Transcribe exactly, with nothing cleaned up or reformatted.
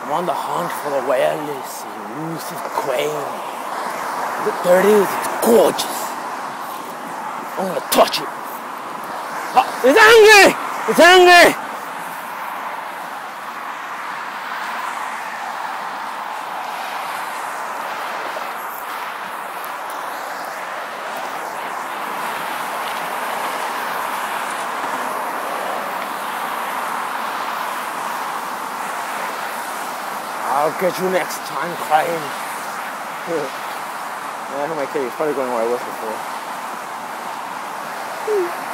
I'm on the hunt for the wireless, elusive queen. There it is, it's gorgeous. I'm gonna touch it. Oh, it's angry! It's angry! I'll get you next time, crying. Yeah, who am I kidding? He's probably going where I was before.